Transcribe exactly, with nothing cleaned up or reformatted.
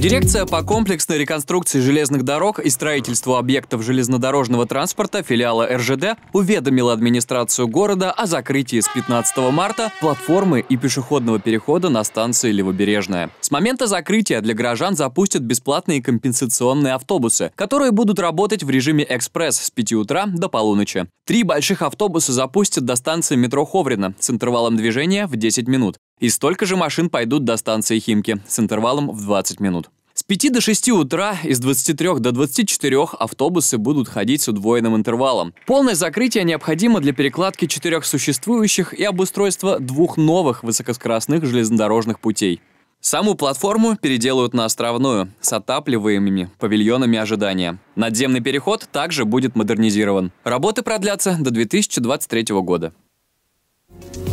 Дирекция по комплексной реконструкции железных дорог и строительству объектов железнодорожного транспорта филиала эр жэ дэ уведомила администрацию города о закрытии с пятнадцатого марта платформы и пешеходного перехода на станции Левобережная. С момента закрытия для горожан запустят бесплатные компенсационные автобусы, которые будут работать в режиме экспресс с пяти утра до полуночи. Три больших автобуса запустят до станции метро Ховрино с интервалом движения в десять минут. И столько же машин пойдут до станции Химки с интервалом в двадцать минут. С пяти до шести утра и с двадцати трёх до двадцати четырёх автобусы будут ходить с удвоенным интервалом. Полное закрытие необходимо для перекладки четырех существующих и обустройства двух новых высокоскоростных железнодорожных путей. Саму платформу переделают на островную, с отапливаемыми павильонами ожидания. Надземный переход также будет модернизирован. Работы продлятся до две тысячи двадцать третьего года.